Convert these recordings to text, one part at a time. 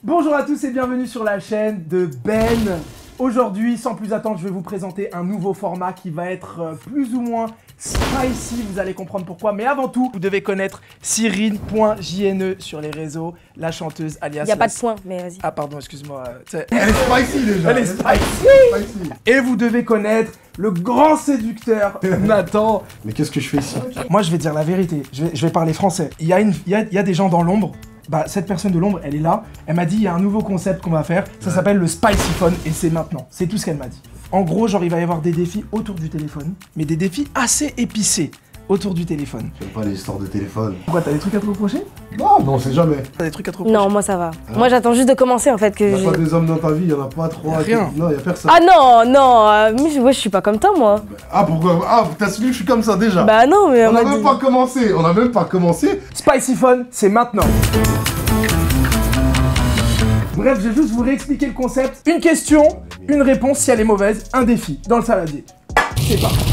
Bonjour à tous et bienvenue sur la chaîne de Ben. Aujourd'hui, sans plus attendre, je vais vous présenter un nouveau format qui va être plus ou moins spicy, vous allez comprendre pourquoi. Mais avant tout, vous devez connaître Cyrine.jne sur les réseaux, la chanteuse alias... Il n'y a pas de point, mais vas-y. Ah pardon, excuse-moi. Elle est spicy déjà. Elle est spicy. Et vous devez connaître le grand séducteur Nathan. Mais qu'est-ce que je fais ici? Moi, je vais dire la vérité, je vais parler français. Il y a des gens dans l'ombre. Bah, cette personne de l'ombre, elle est là. Elle m'a dit, il y a un nouveau concept qu'on va faire. Ça s'appelle le Spicy Phone et c'est maintenant. C'est tout ce qu'elle m'a dit. En gros, genre, il va y avoir des défis autour du téléphone, mais des défis assez épicés autour du téléphone. J'aime pas les histoires de téléphone. Pourquoi, t'as des trucs à te reprocher? Non, on sait jamais. T'as des trucs à te reprocher? Non, moi ça va. Moi j'attends juste de commencer en fait. Que Y'a pas des hommes dans ta vie, y'en a pas trois. Rien. Non, y'a personne. Ah non, non, mais je suis pas comme toi moi. Ah pourquoi? Ah, t'as su que je suis comme ça déjà? Bah non, mais on a m'a même dit... pas commencé. On a même pas commencé. Spicy Phone, c'est maintenant. Bref, je vais juste vous réexpliquer le concept. Une question, une réponse si elle est mauvaise, un défi dans le saladier. C'est parti.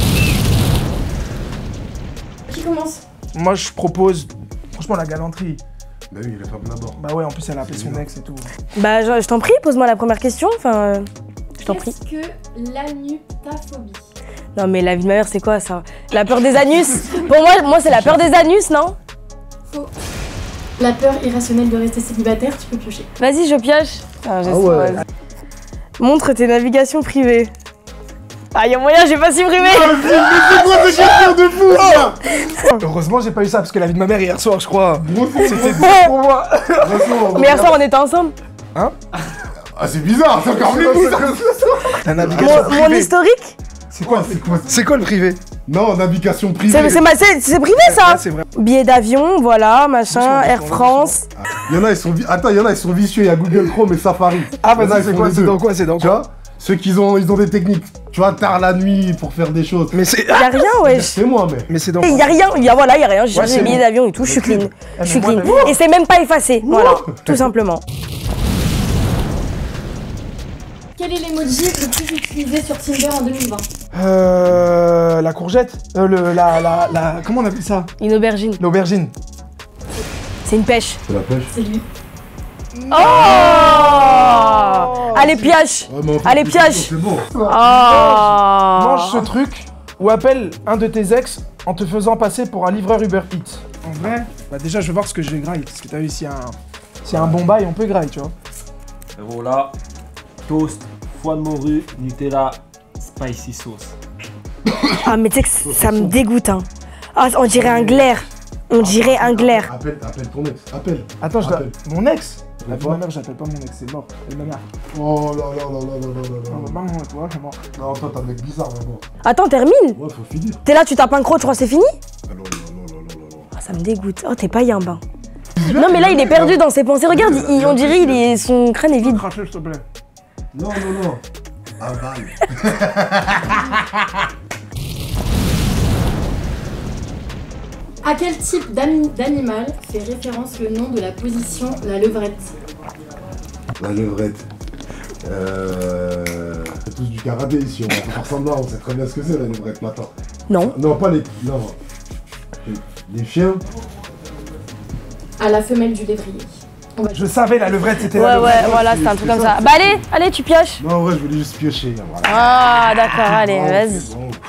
Qui commence? Moi, je propose, franchement, la galanterie. Bah oui, la femme d'abord. Bah ouais, en plus, elle a appelé son ex et tout. Bah je t'en prie, pose-moi la première question, enfin... je t'en prie. Qu'est-ce que l'anupaphobie? Non mais la vie de ma mère c'est quoi ça? La peur des anus? Pour moi c'est la peur des anus, non? Faux. La peur irrationnelle de rester célibataire, tu peux piocher. Vas-y, je pioche. Ah ouais. Montre tes navigations privées. Ah y'a moyen, j'ai pas supprimé. Mais c'est quoi ces questions de fou ça? Heureusement, j'ai pas eu ça parce que la vie de ma mère hier soir, je crois. C'était C'était dur pour moi. Mais hier soir on était ensemble. Hein? Ah c'est bizarre, c'est encore plus bizarre. La navigation Mon privée. historique? C'est quoi? C'est quoi le privé? Non, navigation privée. C'est privé ça? Ouais, c'est vrai. Billets d'avion, voilà, machin, Air France. Y'en a, ils sont Attends, y'en a, ils sont vicieux. Il y a Google Chrome et Safari. Ah, Y'en a, vas-y, ils c'est font quoi? les C'est deux. dans quoi? C'est dans Tu quoi? vois? Ceux qui ont, ils ont des techniques. Tu vois, tard la nuit pour faire des choses. Mais c'est. Y'a rien, wesh. C'est moi, mais. Mais c'est dans Et quoi? y'a rien, y'a rien, j'ai Ouais, changé c'est les billets bon. d'avion et tout, je suis clean. mais Je suis moi, clean. j'avais- Et c'est même pas effacé, voilà, tout simplement. Quel est l'emoji le plus utilisé sur Tinder en 2020? La courgette? Comment on appelle ça? Une aubergine, L'aubergine. c'est une pêche. C'est la pêche. C'est lui. Oh, allez, pioche. Ouais, mais en fait, Allez, pioche. C'est bon. Oh. Mange ce truc ou appelle un de tes ex en te faisant passer pour un livreur Uber Eats. En vrai, bah déjà, je vais voir ce que je vais grailler. Parce que t'as vu, s'il y a un bon bail, on peut grailler, tu vois. Et voilà, toast, foie de morue, Nutella, spicy sauce. Ah, mais tu sais que ça me dégoûte, hein. Ah, on dirait un glaire. On dirait un glaire. Appelle ton ex. Appelle. Attends, je dois... Appelle. Mon ex? La vie de Quoi? ma mère, j'appelle pas mon ex, c'est mort. Elle est ma mère. Oh là là là là là là là Non, là. bah, maman, toi, c'est mort. Non, toi, t'es un mec bizarre, mais bon. Attends, termine. Ouais, faut finir. T'es là, tu tapes un croc, tu crois que c'est fini? Ah non, non, non, non, non, non. Ah, ça me dégoûte. Oh, t'es pas yimbe. Non, mais là, il est perdu dans ses pensées. Regarde, on dirait son crâne est vide. Crache-le, s'il te plaît. Non, non, non. Aval. À quel type d'animal fait référence le nom de la position la levrette? La levrette. C'est tous du karaté ici, on va pas faire semblant, on sait très bien ce que c'est la levrette maintenant. Non. Non, pas les. Non. Les chiens. À la femelle du lévrier. Je savais, la levrette, c'était Ouais, la levrette. ouais, voilà, c'est un truc comme ça. Bah, allez, tu pioches. Non, en vrai, je voulais juste piocher. Voilà. Ah, d'accord, allez, Non, vas-y. c'est bon.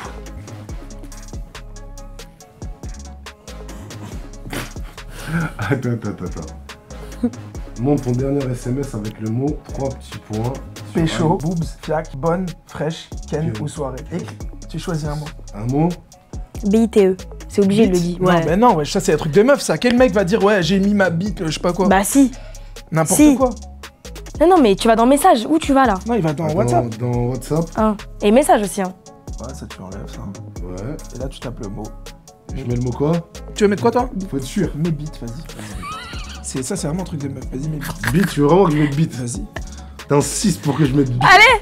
Attends. Montre ton dernier SMS avec le mot 3 petits points. Pécho, boobs, fiac, bonne, fraîche, ken Ok. ou soirée. Et tu choisis un mot. Un mot. BITE. C'est obligé, il le dit. Non, Ouais. ben non, ouais, ça c'est un truc de meuf ça. Quel mec va dire ouais, j'ai mis ma bite, je sais pas quoi. Bah, si. N'importe si. quoi. Non, mais tu vas dans message. Où tu vas là? Non, il va dans Attends, WhatsApp. Dans WhatsApp. Hein. Et message aussi, hein. Ouais, ça tu enlèves ça. Ouais. Et là tu tapes le mot. Je mets le mot quoi? Tu veux mettre quoi toi? Faut être sûr. Mes bites, vas-y. Ça c'est vraiment un truc de meuf. Vas-y, mes bites. Bite, tu veux vraiment que je mette bite? Vas-y. T'insistes pour que je mette bite. Allez.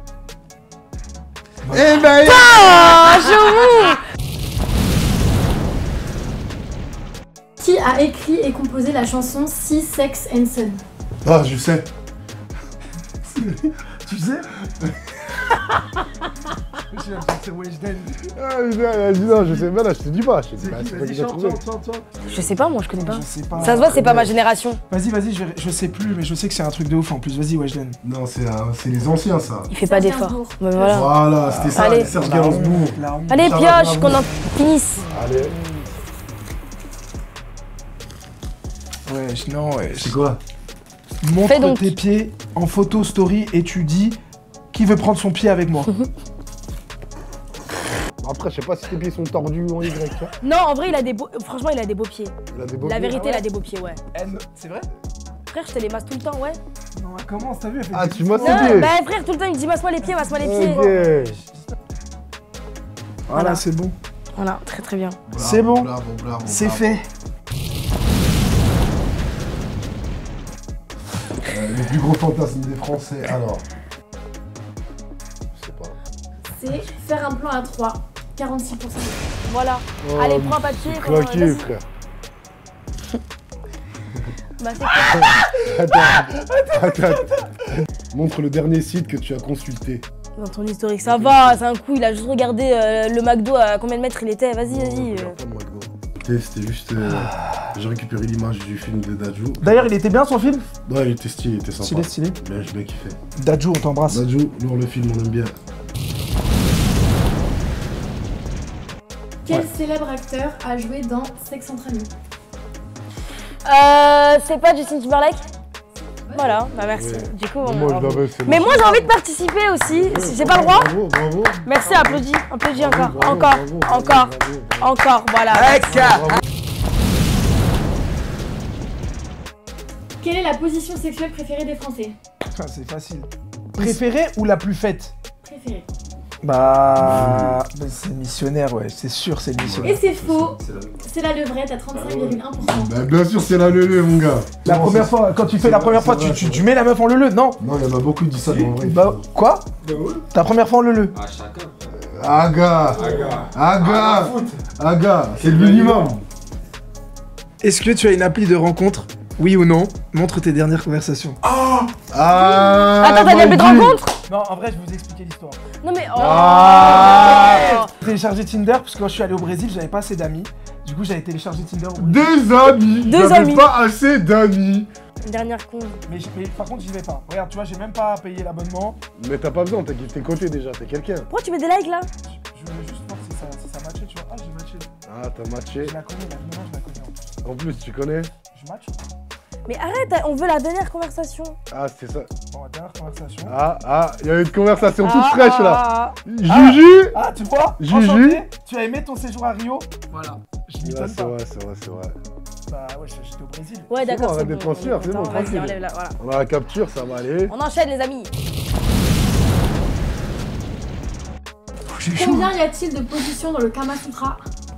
Eh ben, Ah, j'avoue. Qui a écrit et composé la chanson Sea, Sex and Son? Ah, je sais. Tu sais C'est Weshden. Ah, putain, elle a dit non, je sais pas, là, je te dis pas. Je te dis C'est pas, qui? c'est pas Vas-y, qui t'a chante, trouvé. chante. Je sais pas, moi, je connais pas. Je sais pas. Ça se voit, c'est pas ma génération. Vas-y, je sais plus, mais je sais que c'est un truc de ouf en plus. Vas-y, Weshden. Non, c'est les anciens, ça. Il fait pas Serge d'effort. Gainsbourg. Mais voilà. Voilà, c'était ça, Allez. Serge La honte, Gainsbourg. la honte. Allez, Charlotte pioche, Gainsbourg. qu'on en finisse. Allez, Wesh, non, wesh. c'est quoi? Montre Fais donc. tes pieds en photo story et tu dis qui veut prendre son pied avec moi. Après, je sais pas si tes pieds sont tordus ou en Y, tu vois. Non, en vrai, il a des beaux... Franchement, il a des beaux pieds. Il a des beaux La pieds. vérité, il a des beaux pieds, ouais. C'est vrai? Frère, je te les masse tout le temps, ouais. Non, comment t'as vu? Elle fait Ah, des tu m'as petits C'est Non, pieds. bah frère, tout le temps, il me dit masse-moi les pieds, masse-moi les pieds. Ok. Voilà, c'est bon. Voilà, très très bien. Bravo, C'est bon. bravo, C'est bravo. fait. Les plus gros fantasmes des Français, alors. Je sais pas. C'est faire un plan à 3. 46%. Voilà. Oh, Allez, prends un papier. Claqué, vas-y. frère. Bah, c'est quoi Attends. Montre le dernier site que tu as consulté. Dans ton historique, ça va, c'est un coup, il a juste regardé le McDo à combien de mètres il était. Vas-y, vas-y. Regarde pas de McDo. C'était juste. J'ai récupéré l'image du film de Dadju. D'ailleurs, il était bien son film? Ouais, il était stylé, il était sympa. Stylé. Bien, j'ai bien kiffé. Dadju, on t'embrasse. Dadju, lourd le film, on aime bien. Quel célèbre acteur a joué dans Sex entre amis? C'est pas Justin Timberlake? Voilà, bah merci. Ouais. Du coup, Moi, je l'avais, c'est Mais bon. moi, j'ai envie de participer aussi. J'ai pas le droit? Bravo. Merci, applaudis. Applaudis encore. Bravo, Encore. bravo, Encore. bravo. Encore, voilà. Bravo. Quelle est la position sexuelle préférée des Français? Ah, c'est facile. Préférée ou la plus faite? Préférée. Bah, c'est missionnaire, ouais, c'est sûr, c'est Et missionnaire. c'est faux. C'est la levrette à 35,1%. Bah, bien sûr, c'est la leu mon gars. La Non, première c'est- fois, quand tu fais c'est la vrai, première fois, c'est vrai, tu c'est vrai. mets la meuf en leu, non? Non, il y en a beaucoup qui disent ça dans le vrai. Bah, quoi? Ta première fois en leu. À chacun. Aga, c'est le minimum. Est-ce que tu as une appli de rencontre? Oui ou non? Montre tes dernières conversations. Ah, Attends, t'as une appli de rencontre? Non, en vrai, je vais vous expliquer l'histoire. Non mais... Oh. J'ai téléchargé Tinder parce que quand je suis allé au Brésil, j'avais pas assez d'amis. Du coup, j'avais téléchargé Tinder au Brésil. Deux amis. Deux J'avais amis. pas assez d'amis. Une dernière con. Mais par contre, j'y vais pas. Regarde, tu vois, j'ai même pas payé l'abonnement. Mais t'as pas besoin, t'es côté déjà, t'es quelqu'un. Pourquoi tu mets des likes là? Je voulais juste voir si ça matchait, tu vois. Ah, j'ai matché. Ah, t'as matché. Je la connais, la numéro, je la connais en plus. En plus, tu connais. Je match. Mais arrête, on veut la dernière conversation. Ah, c'est ça. Bon, la dernière conversation. Il y a une conversation toute fraîche là. Ah. Juju. Ah, tu vois? Juju. Enchanté. Tu as aimé ton séjour à Rio? Voilà. Je m'y Ouais, donne c'est pas. vrai, c'est vrai, c'est vrai. Bah ouais, j'étais au Brésil. Ouais, C'est d'accord, bon, c'est arrête bon. d'être ancien, c'est bon, Vas-y, tranquille. enlève là, voilà. On a la capture, ça va aller. On enchaîne les amis. J'ai chaud. Combien y a-t-il de positions dans le Kama Sutra?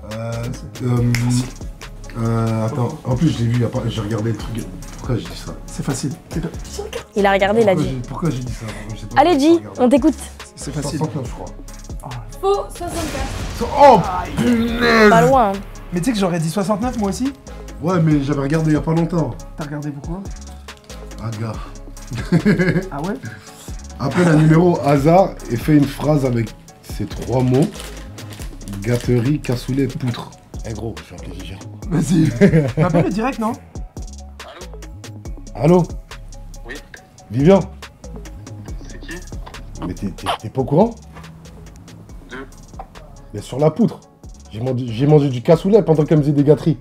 Attends, en plus je l'ai vu, il y a pas- j'ai regardé le truc. Pourquoi j'ai dit ça? C'est facile. Il a regardé, il a dit. Pourquoi j'ai dit ça? Je sais pas. Allez, dis, on t'écoute. C'est facile. 69 je crois. Faux, 64. Oh punaise! Pas loin. Hein. Mais tu sais que j'aurais dit 69 moi aussi? Ouais mais j'avais regardé il y a pas longtemps. T'as regardé pourquoi? Aga. Ah ouais? Appelle un numéro hasard et fais une phrase avec ces trois mots. Gâterie, cassoulet, poutre. Eh gros, je suis appelé Gégère. Vas-y. M'appelle le direct, non? Allô? Oui. Vivian? C'est qui? Mais t'es pas au courant? Deux. Mais sur la poutre. J'ai mangé du cassoulet pendant qu'elle me faisait des gâteries.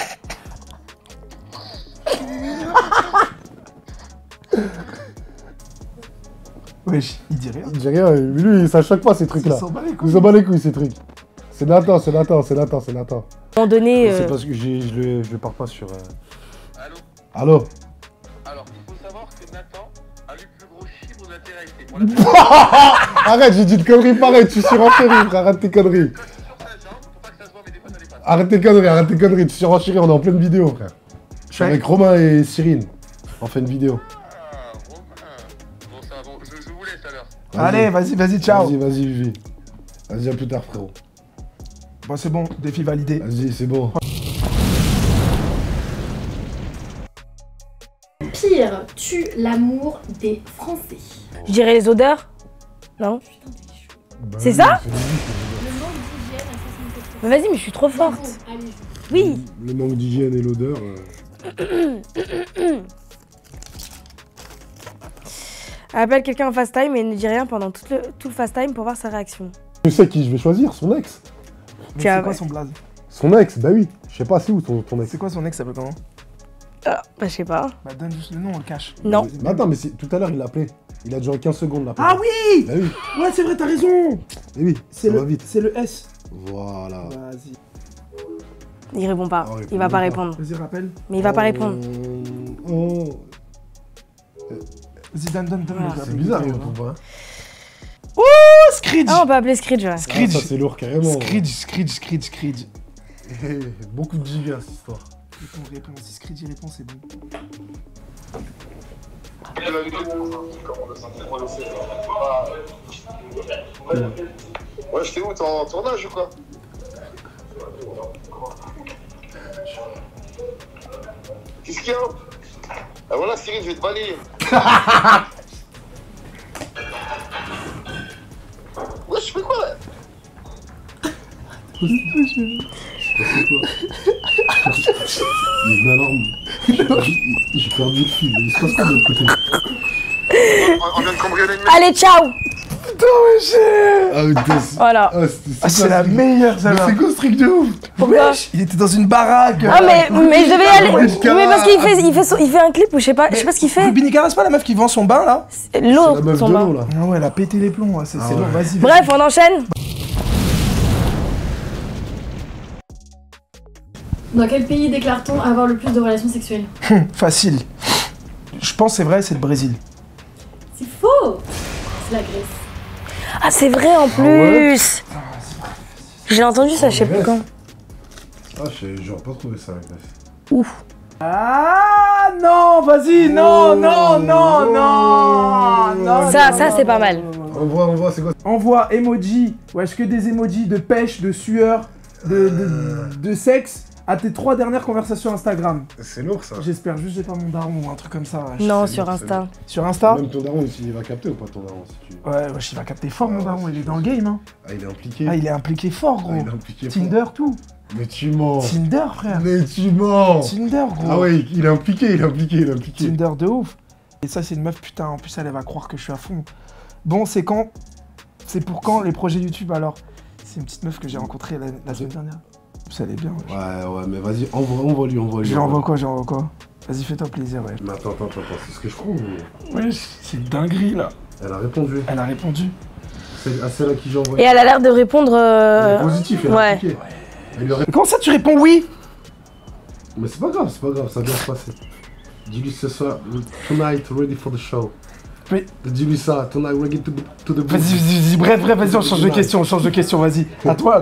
Wesh, il dit rien. Il dit rien, lui, ça choque pas ces trucs-là. Il s'en bat les couilles. Il s'en bat les couilles ces trucs. C'est Nathan, c'est Nathan, c'est Nathan, c'est Nathan. À un moment donné... C'est parce que je pars pas sur... Allô? Allô? Alors, il faut savoir que Nathan a le plus gros chiffre de la Terre. Arrête, j'ai dit une connerie pareille, tu surenchéris, frère, arrête tes conneries. Sur sa jambe, faut pas que ça se voit, mais des fois ça dépasse. Arrête tes conneries, tu surenchéris, on est en pleine vidéo, frère. Je suis avec Romain et Cyrine. On fait une vidéo. Ah, Romain. Bon, ça va, bon, je vous laisse alors. Allez, vas-y, ciao. Vas-y, Vivi. Vas-y, à plus tard, frérot. Bon, c'est bon, défi validé. Vas-y, c'est bon. Pire tue l'amour des Français. Je dirais les odeurs. Non? Putain, t'es chaud. Bah C'est oui, ça c'est logique. Le manque d'hygiène à 67%. Mais vas-y, mais je suis trop forte. Allez, joue. Oui. Le manque d'hygiène et l'odeur. Appelle quelqu'un en fast time et ne dit rien pendant tout le fast time pour voir sa réaction. Je sais qui je vais choisir, son ex. Mais Tiens, c'est quoi ouais. son blaze? Son ex, bah oui. Je sais pas, c'est où ton ex. C'est quoi son ex, ça s'appelle comment? Ah, bah je sais pas. Bah donne juste le nom, on le cache. Non. Mais attends, mais tout à l'heure il l'a appelé. Il a duré 15 secondes là. Ah oui! Bah oui, Ouais, c'est vrai, t'as raison! mais oui, C'est ça va le, vite. c'est le S. Voilà. Vas-y, Il répond pas. Ah, Il va pas répondre. vas-y, rappelle. Mais il va pas répondre. Oh. Vas-y, donne. Voilà. C'est bizarre, il répond pas. Oh, Screech! Ah, on peut appeler Screech, ouais. Ah, Screech. ça c'est lourd carrément. Screech. Beaucoup de gigas cette histoire. Réponds. Si Screech y répond, c'est bon. Ouais, j'étais où? T'es en tournage ou quoi? Qu'est-ce qu'il y a? Ah voilà, Cyril, je vais te balayer. Ouais, je fais quoi là? Il y a une alarme. J'ai perdu le fil. Il se passe quoi de l'autre côté? On vient de cambrioler une maison. Allez, ciao. Putain, mais j'ai... Ah, putain, Voilà. c'est la meilleure, ça Mais va. c'est quoi ce truc de ouf? Pourquoi? Wesh, il était dans une baraque. Ah, mais je devais y aller. Wesh, Mais parce qu'il fait un clip ou je sais pas ce qu'il fait. Ruby Nicara, c'est pas la meuf qui vend son bain, là? C'est la L'eau, meuf son de bain. l'eau là. Ah ouais, elle a pété les plombs, ouais, c'est Ah lourd, ouais. vas-y. Bref, on enchaîne. Dans quel pays déclare-t-on avoir le plus de relations sexuelles? Facile. Je pense c'est vrai, c'est le Brésil. C'est faux. C'est la Grèce. Ah, c'est vrai en plus. J'ai entendu ça, je sais plus quand. Ah, j'aurais pas trouvé ça avec Grèce. Ouf. Ah non, vas-y, non. Ça, c'est pas mal. On voit, c'est quoi? Envoie emoji, ouais, est-ce que des emojis de pêche, de sueur, de sexe à tes 3 dernières conversations Instagram. C'est lourd ça. J'espère juste que j'ai pas mon daron ou un truc comme ça. Wesh. Non, c'est sur bon, Insta. Sur Insta? Même ton daron, il va capter ou pas ton daron si tu... Ouais, wesh, il va capter fort mon daron, il est dans le game, hein. Ah, il est impliqué. Ah, il est impliqué fort, Ah, gros. il est impliqué. Tinder, tout. Mais tu mens. Tinder, frère. Mais tu mens. Tinder, gros. Ah ouais, il est impliqué. Tinder de ouf. Et ça, c'est une meuf, putain, en plus, elle va croire que je suis à fond. Bon, c'est quand? C'est pour quand les projets YouTube alors? C'est une petite meuf que j'ai rencontrée la semaine dernière. Ça allait bien, wesh. Ouais, mais vas-y, envoie lui. Je lui envoie quoi? Vas-y, fais-toi plaisir, ouais. Mais attends, c'est ce que je trouve. Wesh, c'est une dinguerie, là. Elle a répondu. Elle a répondu. C'est à celle à qui j'ai Et envoyé. elle a l'air de répondre. Elle est positive, elle a Ouais. cliqué. Elle lui a Mais comment ça, tu réponds oui? Mais c'est pas grave, ça va bien se passer. Dis-lui ce soir, tonight ready for the show. Mais- Dis-lui ça, tonight ready to the booth. Vas-y, bref, vas-y, on change de question, vas-y. À toi.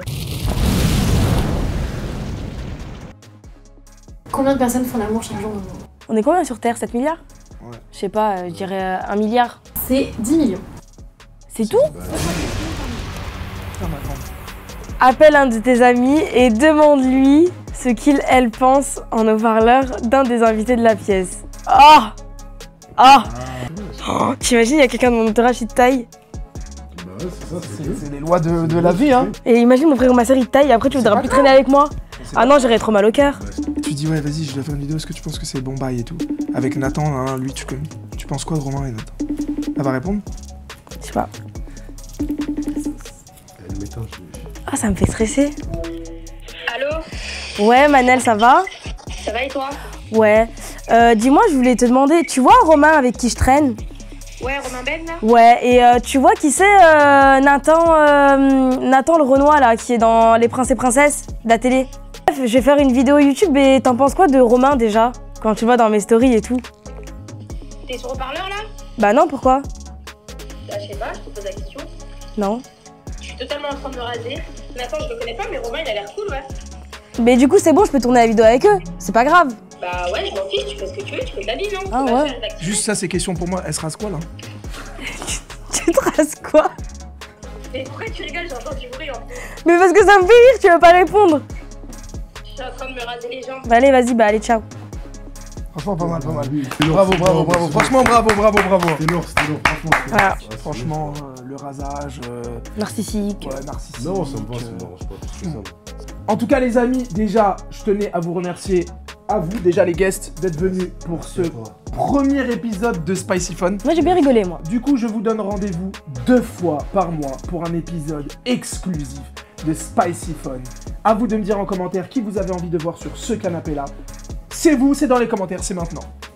Combien de personnes font l'amour chaque jour? On est combien sur Terre? 7 milliards? Ouais. Je sais pas, je dirais 1 milliard. C'est 10 millions. C'est tout? Putain, ma grande. Appelle un de tes amis et demande-lui ce qu'il, elle pense en haut-parleur d'un des invités de la pièce. Oh, t'imagines, il y a quelqu'un de mon entourage qui te taille. Bah ouais, c'est ça, c'est C'est les lois de la vie, hein. Et imagine mon frère ou ma soeur il te taille et après tu voudras pas plus grave. traîner avec moi. Ah non, j'aurais trop mal au cœur. Tu dis, ouais, vas-y, je dois faire une vidéo, est-ce que tu penses que c'est bon bail et tout? Avec Nathan, hein, lui, tu connais. Tu penses quoi de Romain et Nathan? Elle va répondre? Je sais pas. Elle m'éteint, Ah, ça me fait stresser. Allô? Ouais, Manel, ça va? Ça va et toi? Ouais. Dis-moi, je voulais te demander, tu vois Romain avec qui je traîne? Ouais, Romain Ben là? Ouais, et tu vois qui c'est Nathan le Renoir là, qui est dans Les Princes et Princesses, de la télé? Bref, je vais faire une vidéo YouTube et t'en penses quoi de Romain déjà? Quand tu le vois dans mes stories et tout. T'es sur haut-parleur là? Bah non, pourquoi? Bah, je sais pas, je te pose la question. Non. Je suis totalement en train de me raser. Nathan, je le connais pas, mais Romain il a l'air cool, ouais. Mais du coup, c'est bon, je peux tourner la vidéo avec eux, c'est pas grave. Bah ouais, je m'en fiche, tu fais ce que tu veux, tu fais de la vie, non? Ah Tu vas ouais. faire des actions. Juste ça, c'est question pour moi. Elle se rase quoi, là? Tu te rases quoi? Mais pourquoi tu rigoles? J'entends du bruit en plus. Mais parce que ça me fait rire, tu veux pas répondre. Je suis en train de me raser les jambes. Bah allez, vas-y, bah allez, ciao. Franchement, pas mal, pas mal. C'était lourd, Bravo, c'était bravo, lourd, bravo. c'était Franchement, lourd. bravo, bravo, bravo. C'était lourd, franchement. c'était Voilà. lourd. Franchement, le rasage, Narcissique. ouais, narcissique. Non, ça me va, ça me dérange pas. C'est ça. En tout cas, les amis, déjà, je tenais à vous remercier, à vous, déjà les guests, d'être venus pour ce premier épisode de Spicy Fun. Moi, j'ai bien rigolé, moi. Du coup, je vous donne rendez-vous 2 fois par mois pour un épisode exclusif de Spicy Fun. À vous de me dire en commentaire qui vous avez envie de voir sur ce canapé-là. C'est vous, c'est dans les commentaires, c'est maintenant.